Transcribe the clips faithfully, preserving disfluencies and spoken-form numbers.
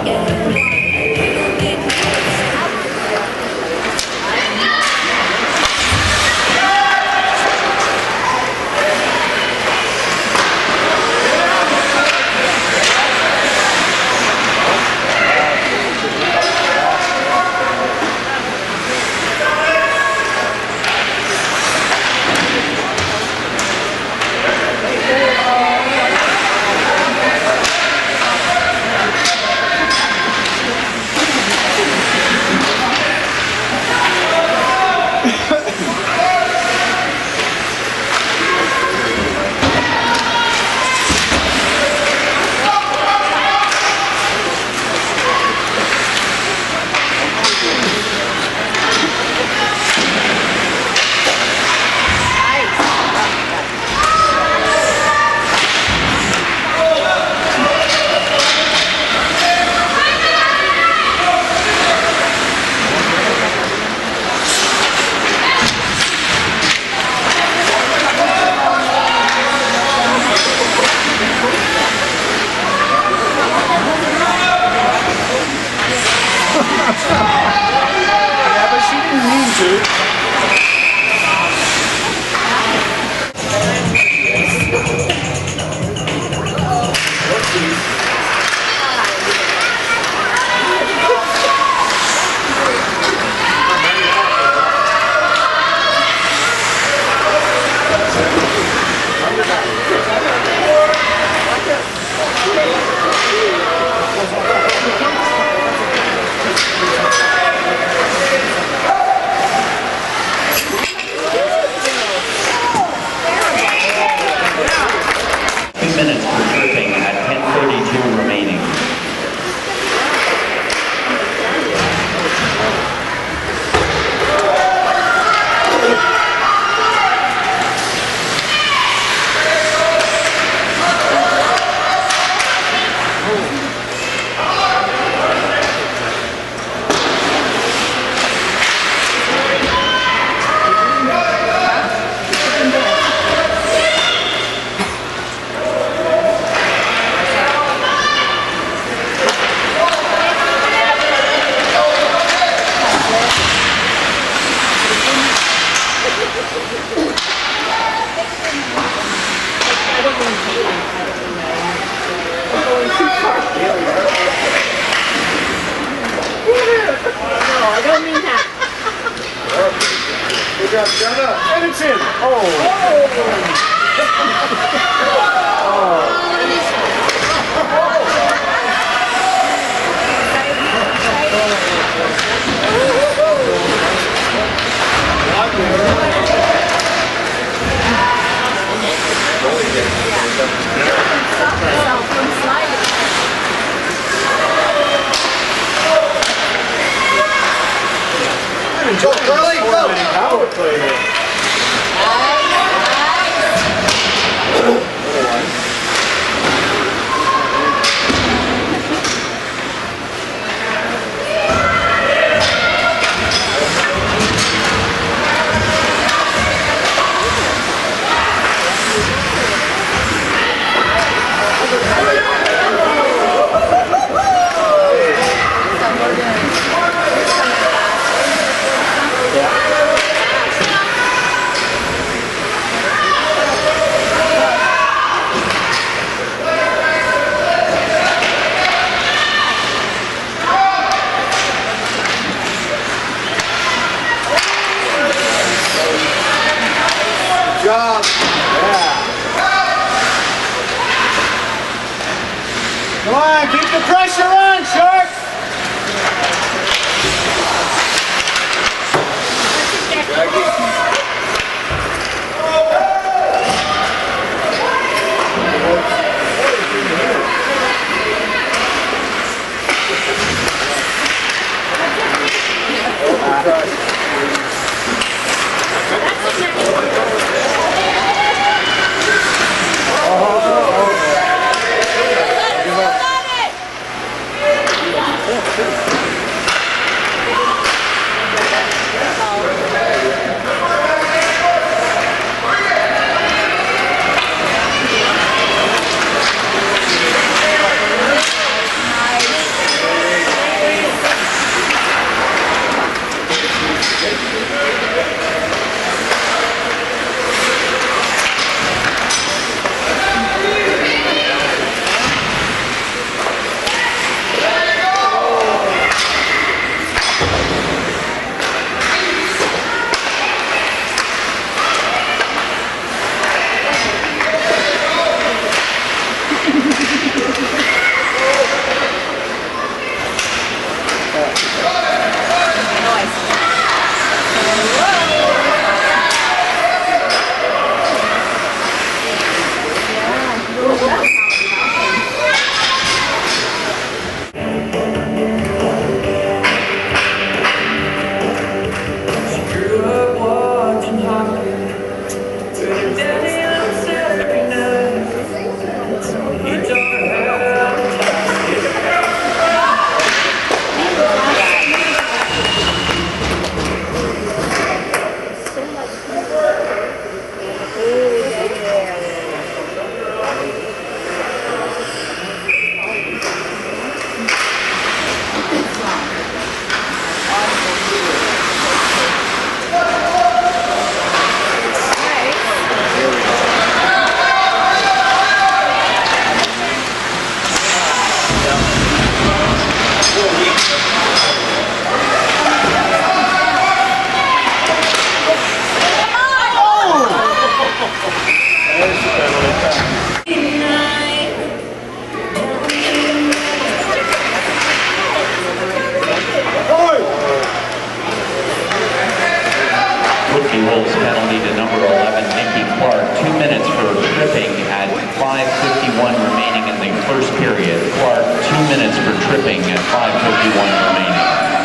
Yeah, but she didn't mean to. Minutes for surfing at ten thirty-two remaining. I don't mean that. Good job, Jonah. And it's in. Oh. Go, Curly, go! Power play here. Job. Yeah. Come on, keep the pressure on, Shark. at five fifty-one remaining.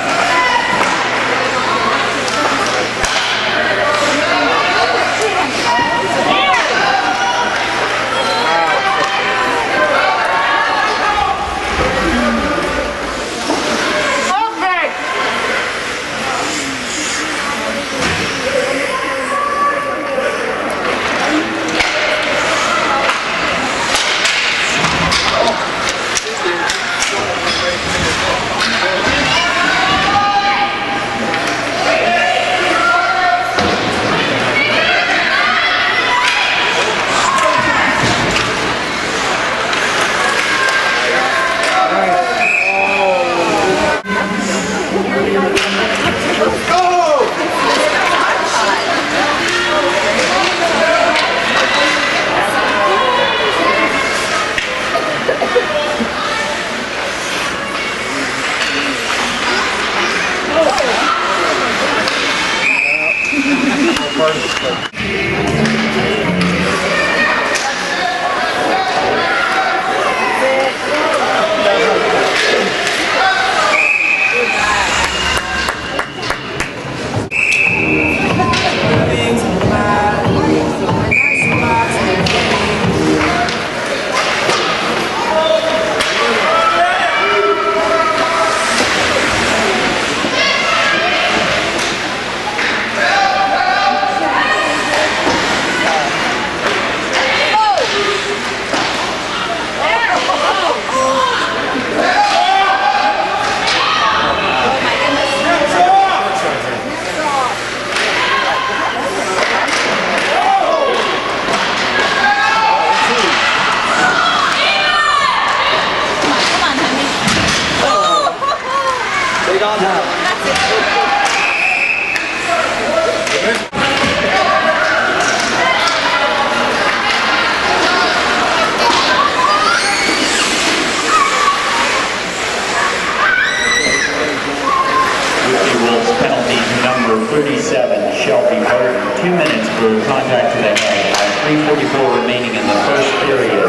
thirty-seven, Shelby Burton, two minutes for contact to the head. three forty-four remaining in the first period.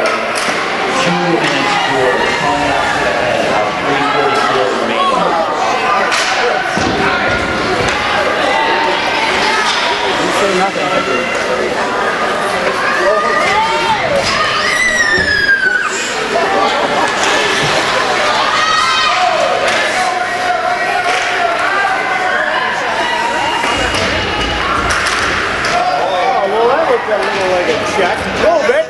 Two minutes for contact to the head. three forty-four remaining. You say nothing. Got a little like a check. A little bit.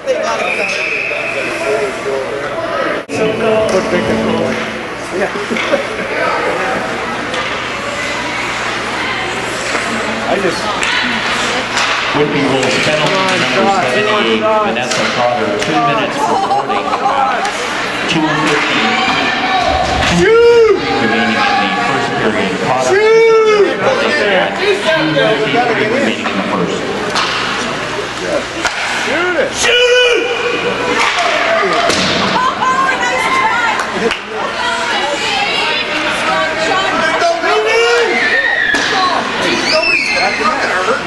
Put picture. Yeah. I just. Whitby rules penalty number seventy-eight, Vanessa Cotter, two minutes reporting. two fifty. Remaining in the first period. Cotter two fifty-three remaining in the first. Shoot it! Shoot it! Oh, oh, nice try! Don't go in! Geez, nobody's not gonna hurt.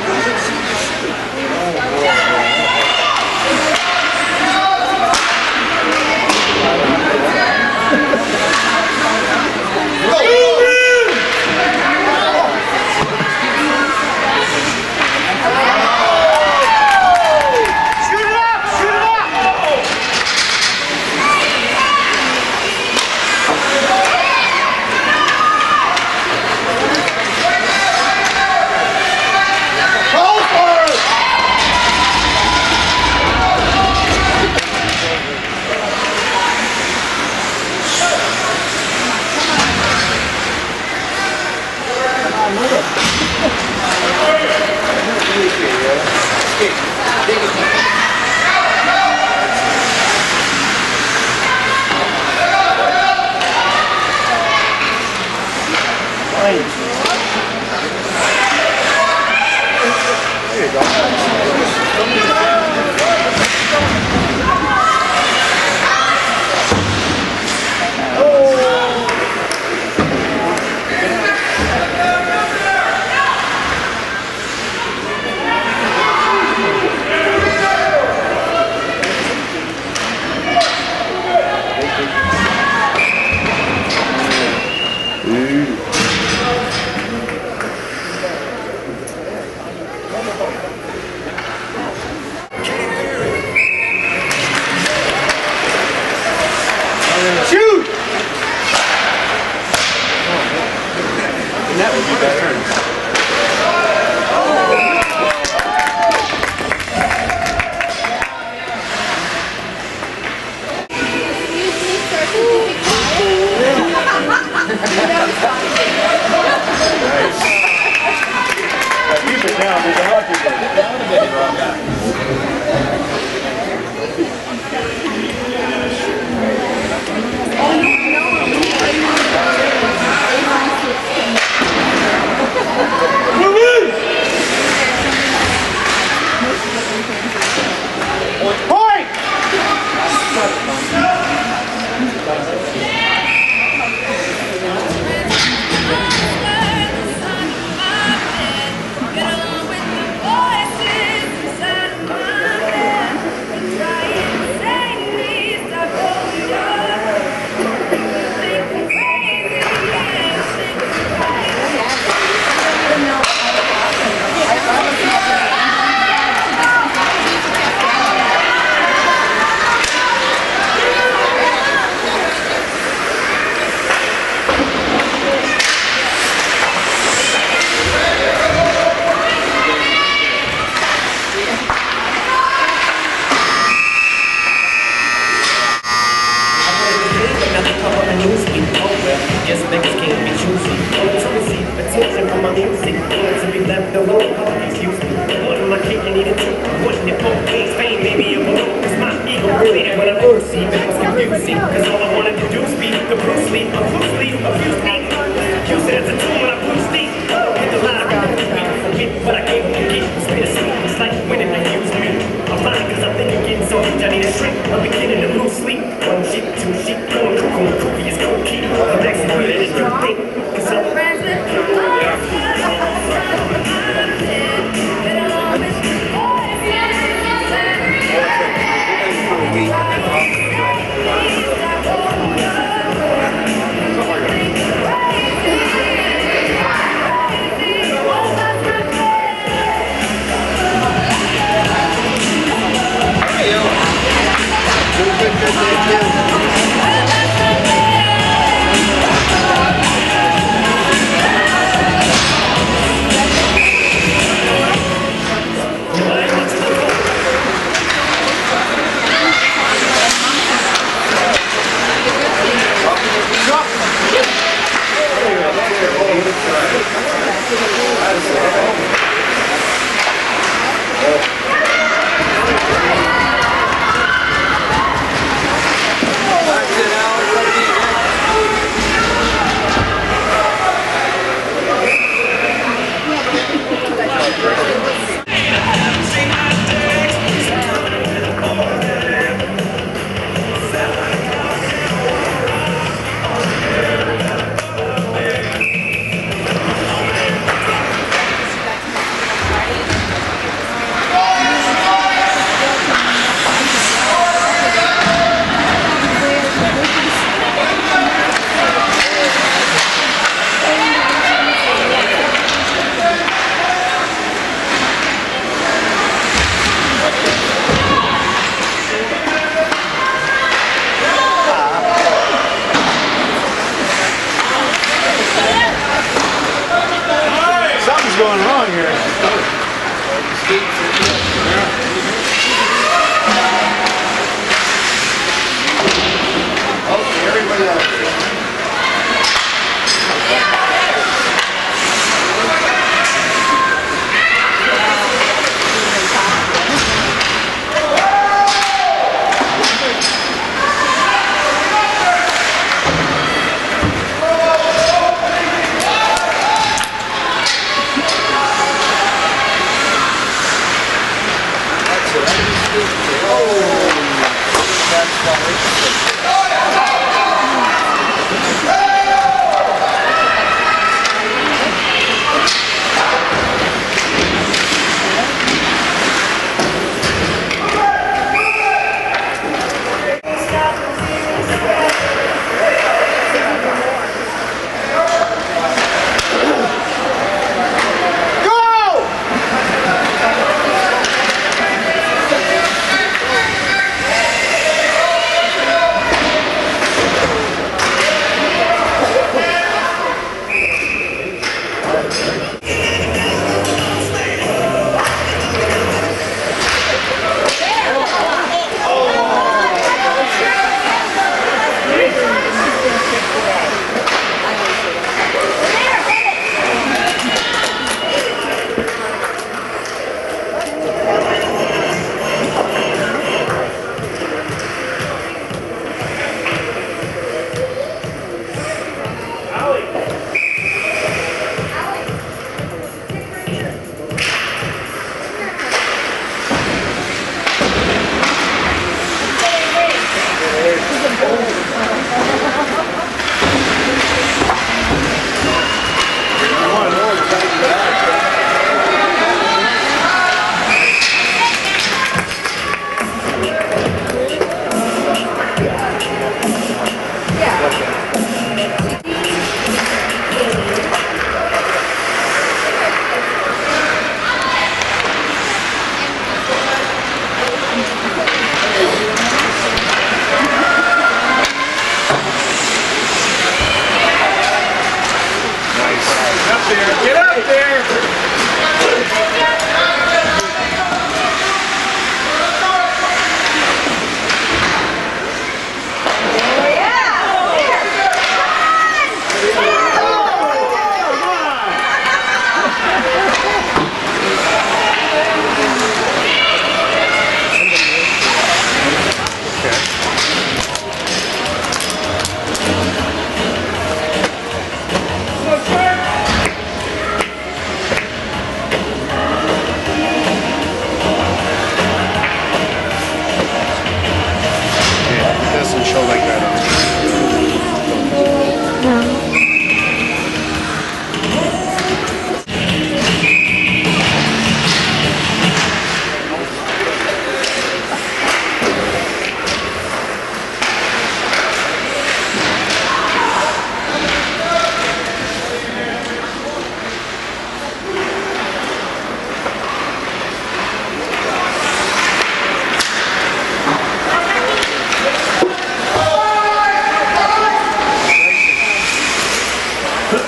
There you go. Yes, niggas can't be choosy. Choosy, attention from my music. To be left alone, excuse me. What am I kicking it into? Wouldn't it both ways? Fame, maybe a balloon. Cause my ego really ain't what I first see. But it's confusing. Cause all I wanted to do is be the Bruce Lee. I'm Bruce Lee, abuse me. Use it as a tool when I Bruce Lee. Hit the line, I forget what I gave you. Get conspiracy. It's like winning they use me. I'm lying cause I'm thinking getting so huge I need a shrink. I'm beginning to lose sleep. One sheep, two sheep, going cuckoo and cookie is cookie. I'm actually weirder than you think. Cause I'm going wrong here. Okay, everybody else. Get up there!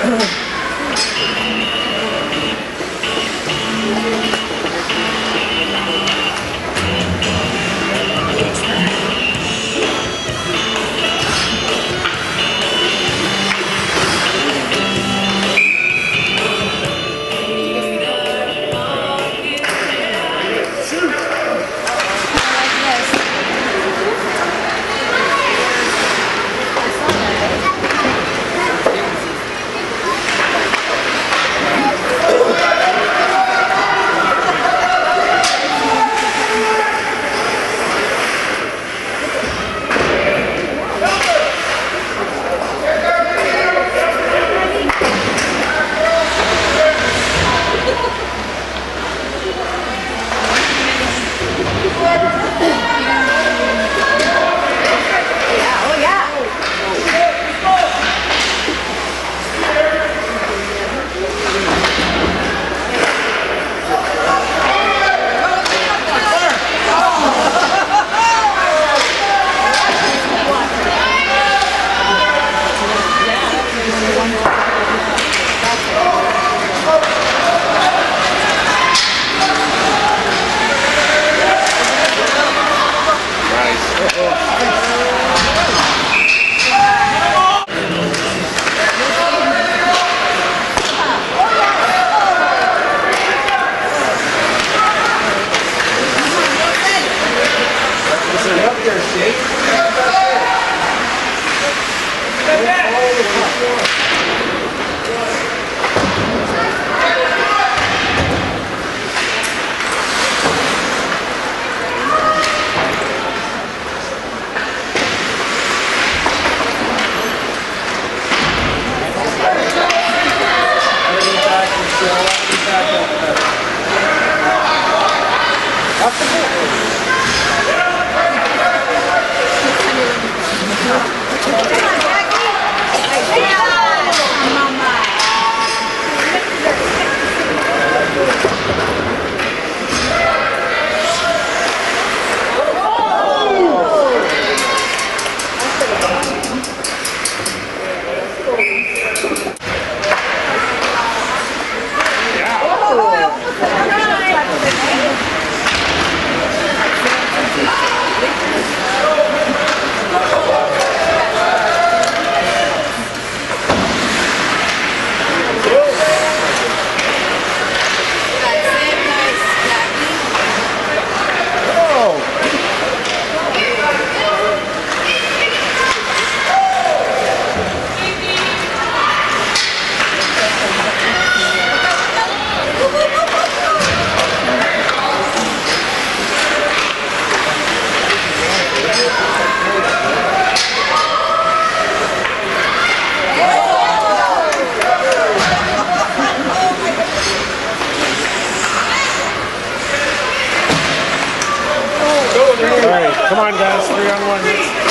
Come on, guys, three on one.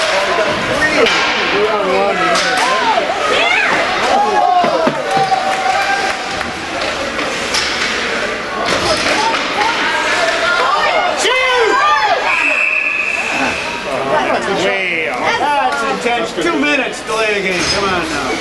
Three on one. Way off. That's intense. Two minutes delay the game. Come on now.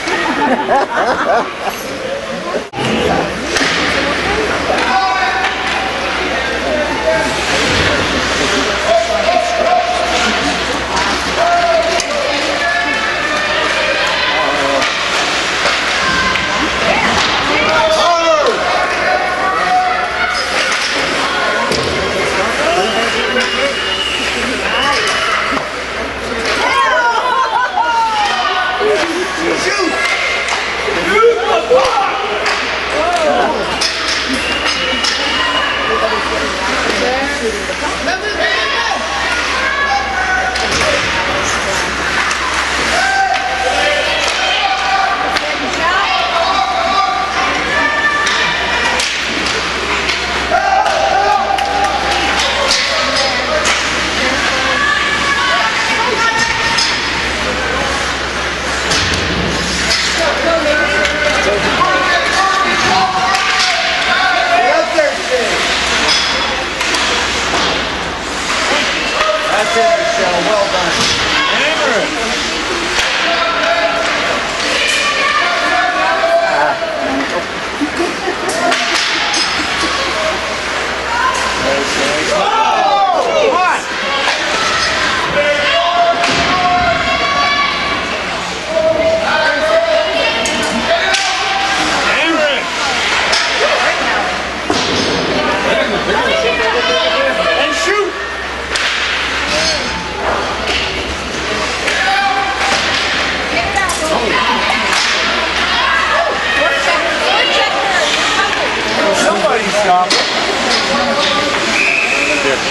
That's it, Michelle. Well done. Hammer it.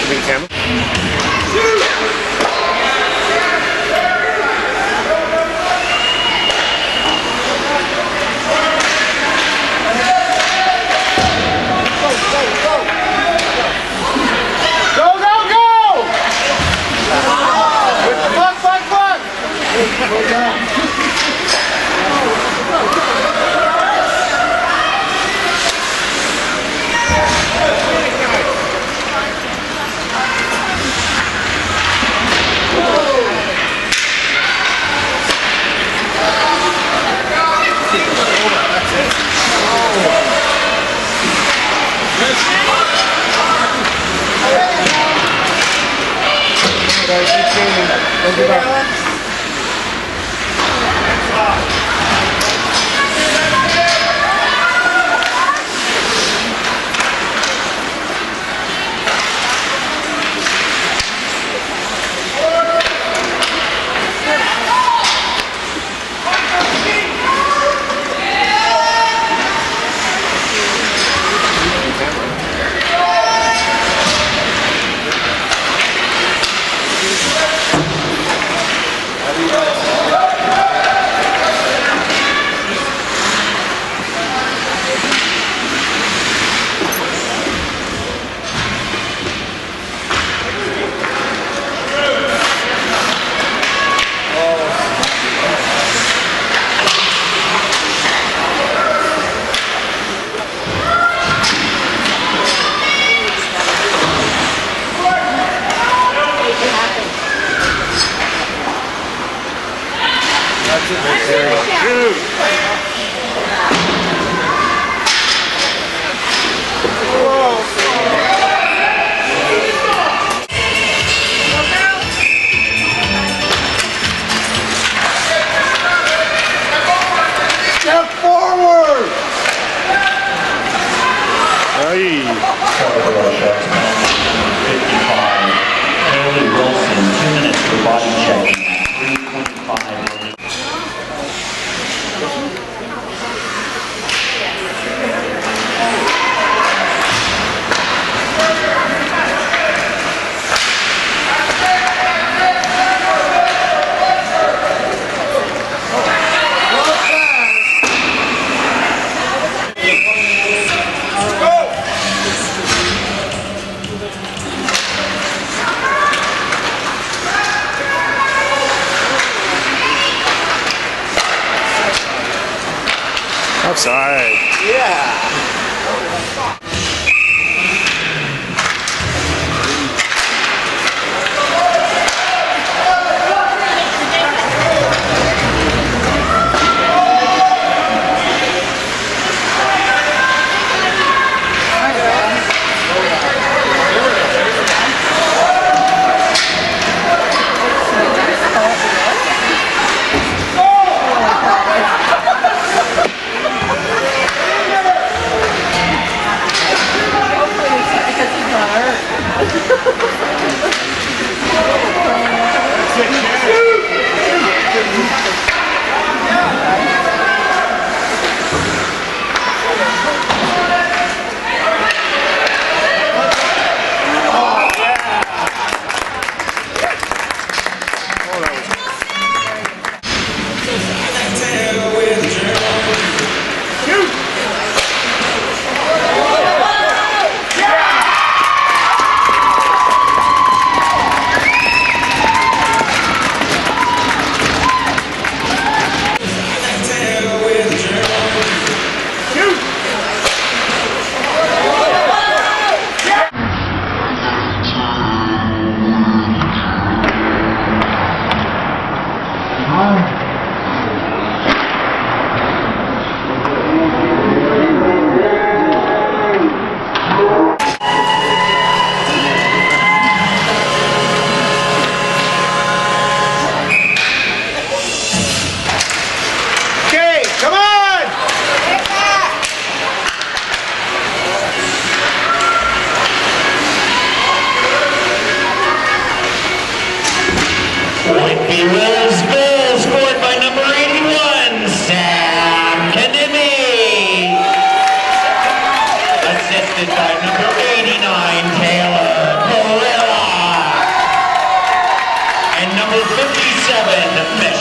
moving camera. Go, go, go! Fuck, fuck, fuck! Step forward! Hey. fifty-five. Haley Wilson, two minutes for body check. three twenty-five. Outside. Yeah.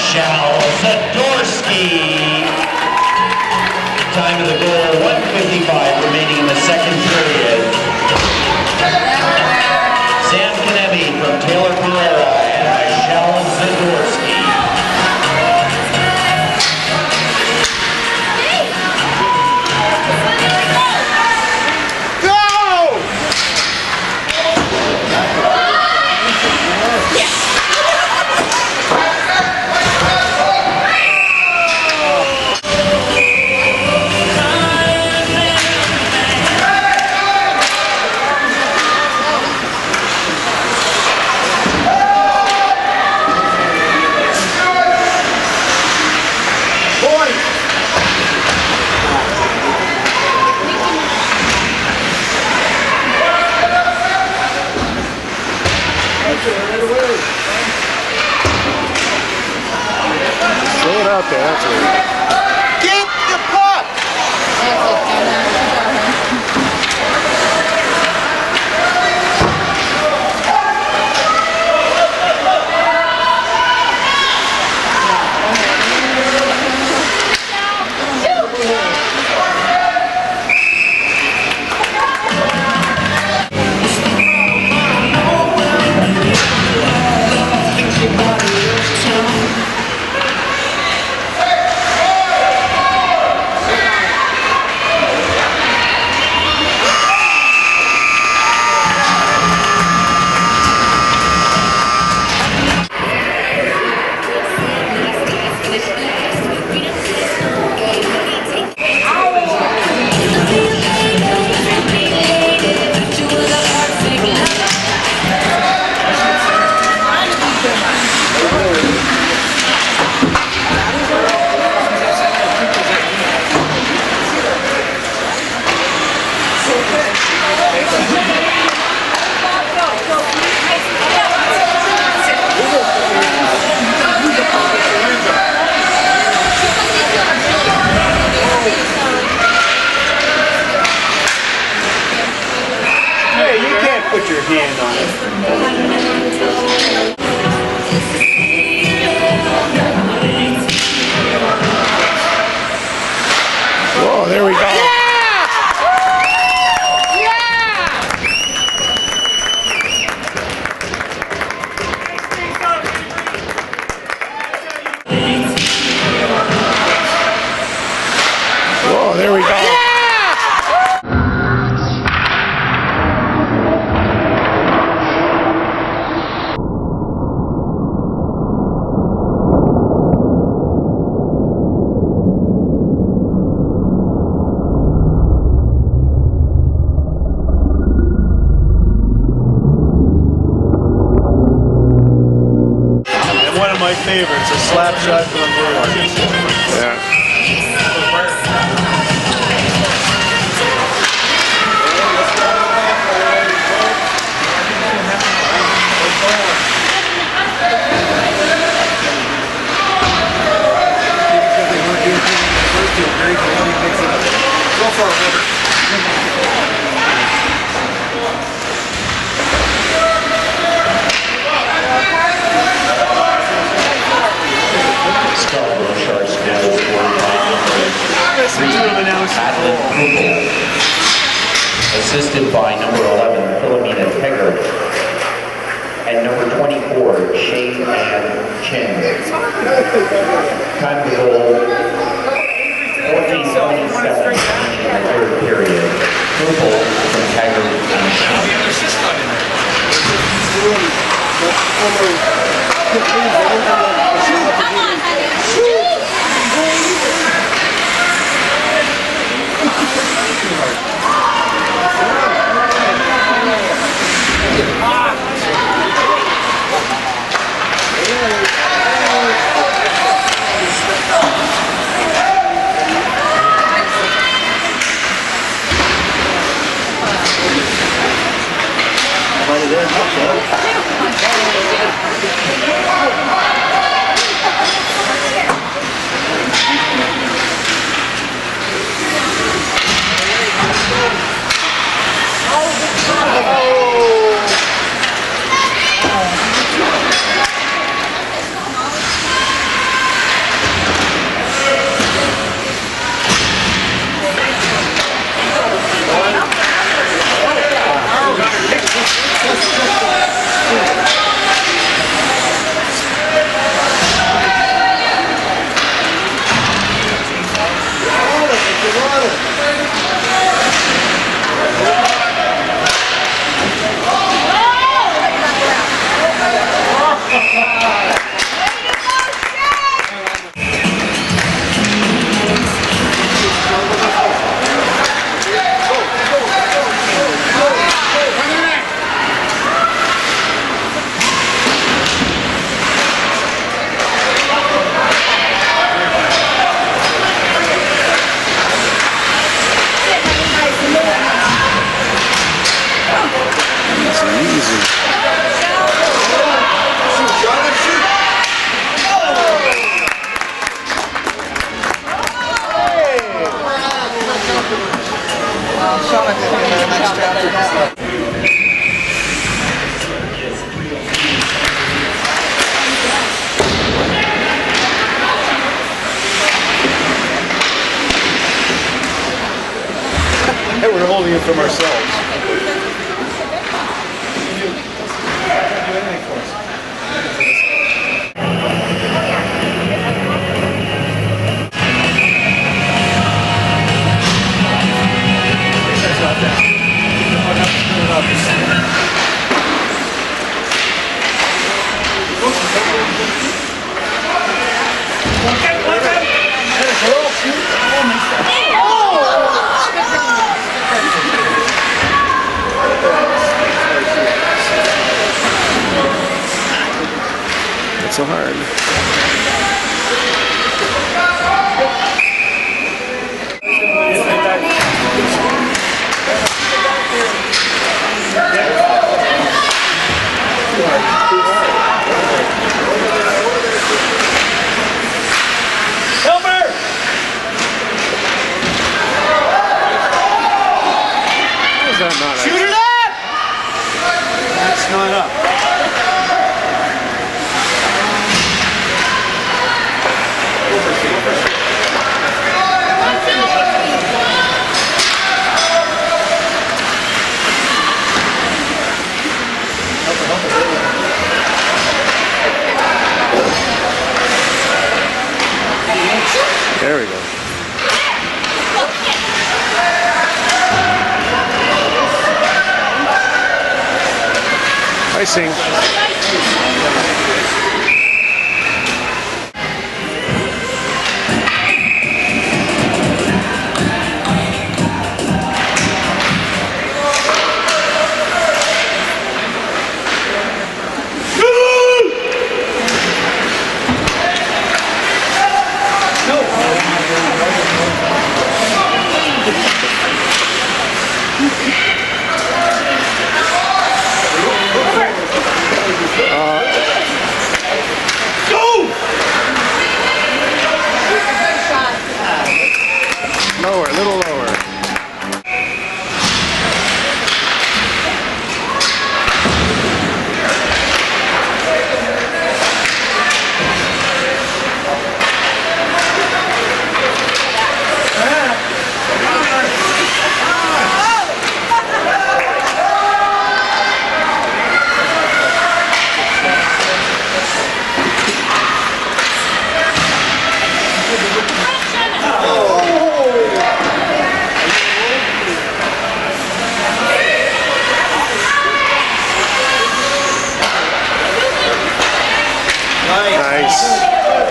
Michelle Zadorsky. Time of the goal, one fifty-five remaining in the second period. Sam Kanevi from Taylor Pereira and Michelle Zadorsky. Throw it out there, that's it. Get the puck! Put your hand on it. Whoa, there we go. Whoa, there we go. One of my favorites, a slap shot from the board. Yeah. Go for it, Robert. Scarborough Sharks now scored by number three, Madeline Krupel. Assisted by number eleven, Philomena Tegert. And number twenty-four, Shane Ann Chin. Time to goal, fourteen twenty-seven in the third period. Krupel from Tegert and Chin. Sean, I think you did a nice job today. Hey, we're holding it from ourselves. It's so hard. Helper! How is that not Shoot it up! That's not up. There we go. Icing. Lower, a little lower. Nice.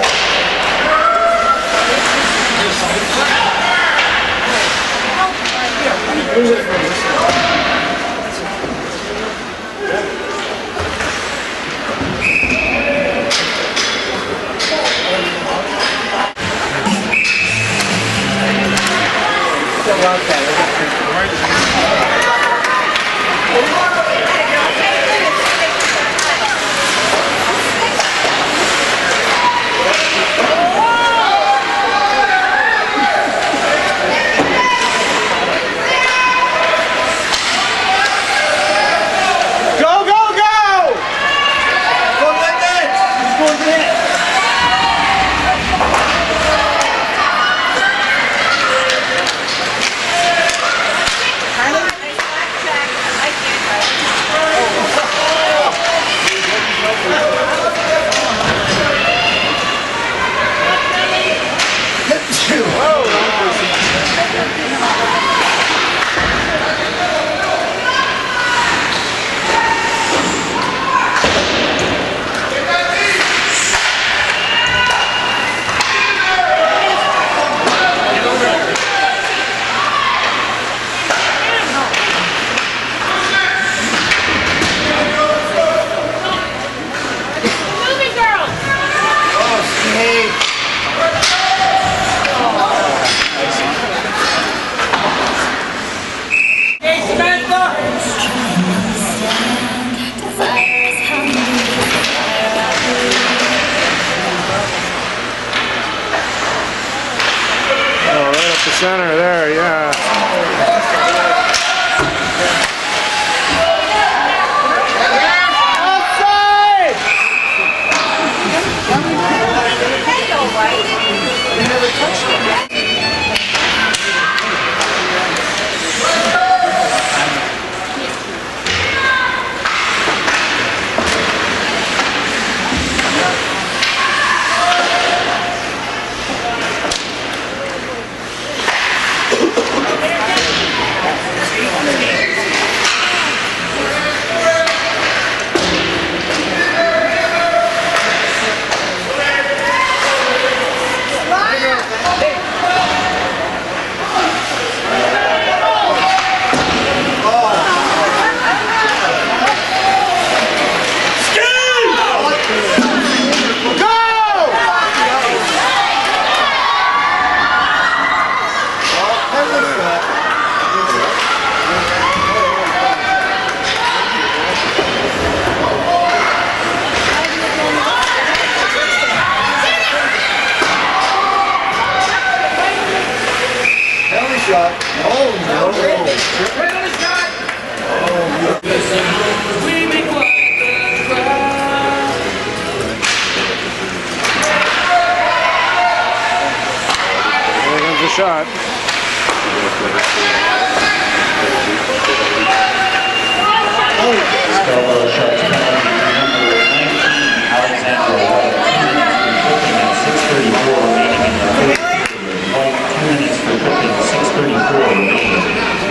Go, go, go! Go like that! Who's going to hit? Oh, right up the center there, yeah. Shot. Scarborough Sharks penalty number nineteen, Alexander White, two minutes for tripping and six thirty-four remaining in the first period. White, two minutes for tripping, six thirty-four remaining.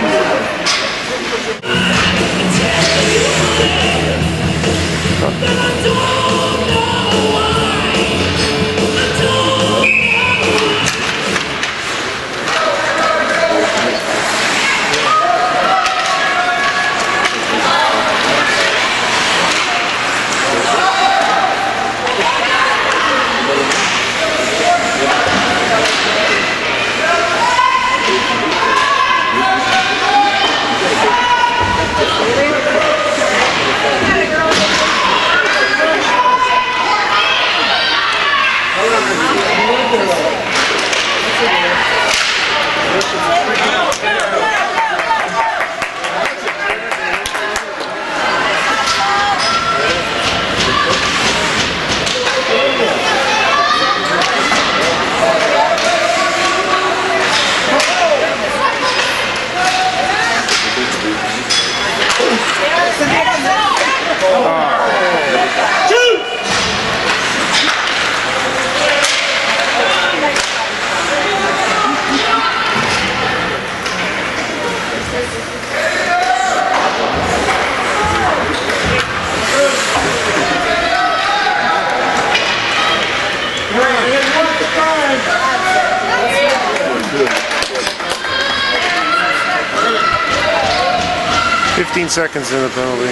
fifteen seconds in the penalty.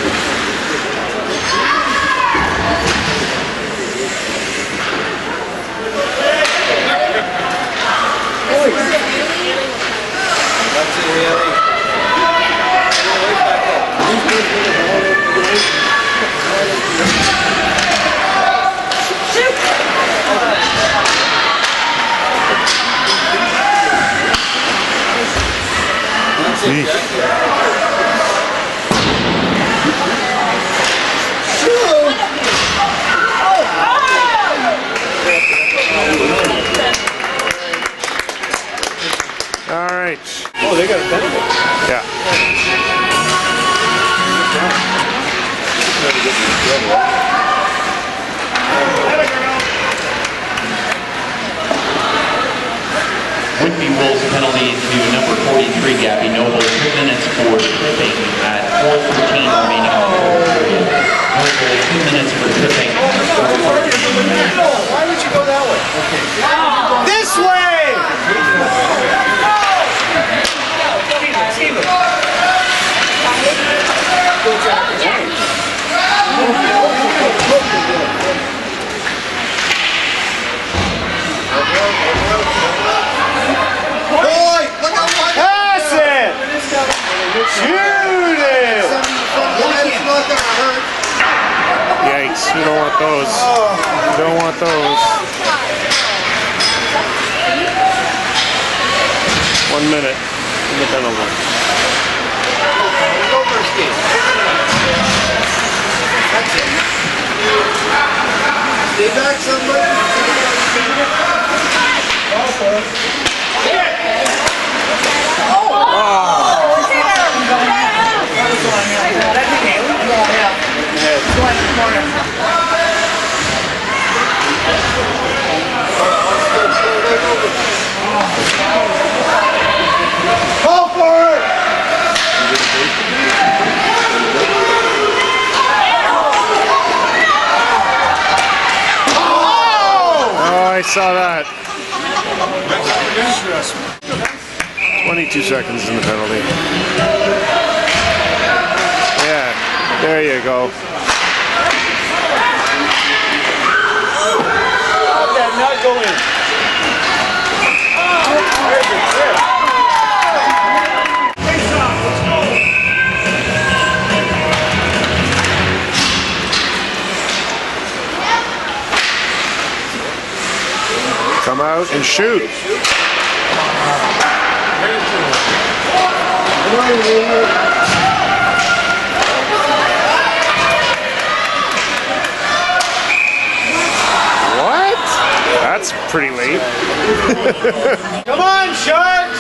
All right. Oh, they got a penalty. Yeah. Whitby rolls penalty to number forty-three, Gabby Noble, two minutes for tripping at four thirteen remaining in the fourth period. Noble, two minutes for tripping. Why would you go that way? This way! Boy, look how wide. Pass it! Shoot it! It's not gonna hurt. Yikes. You don't want those. You don't want those. One minute in the penalty. Go first, Steve. That's it. Stay back, somebody. Go for it! saw that. twenty-two seconds in the penalty. Yeah, there you go. How'd that not go in? There's a trip. Come out and shoot. What? That's pretty late. Come on, Sharks!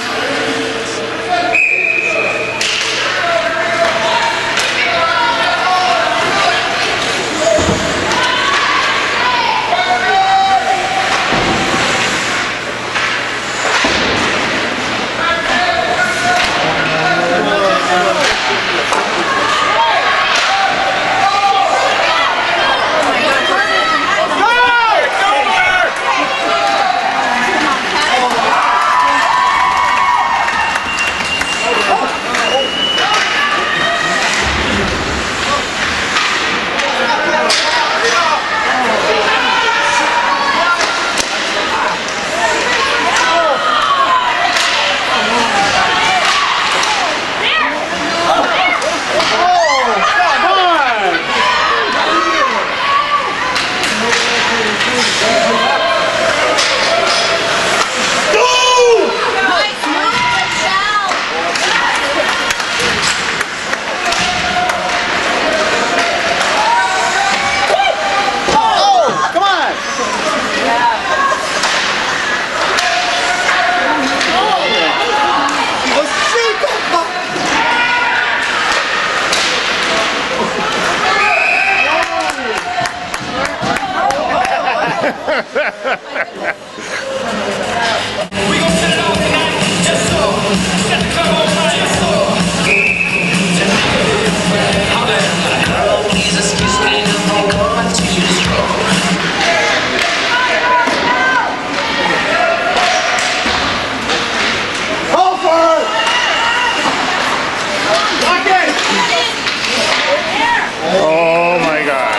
Oh my God.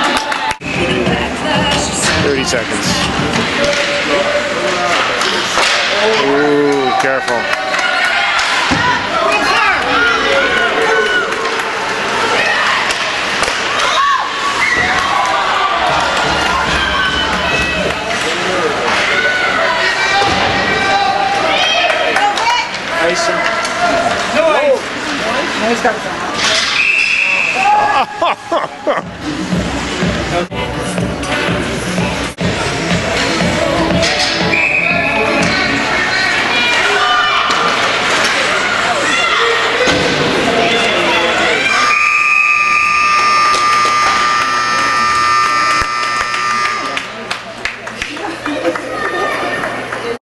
thirty seconds. Ooh, careful. Icing. No, no, he's got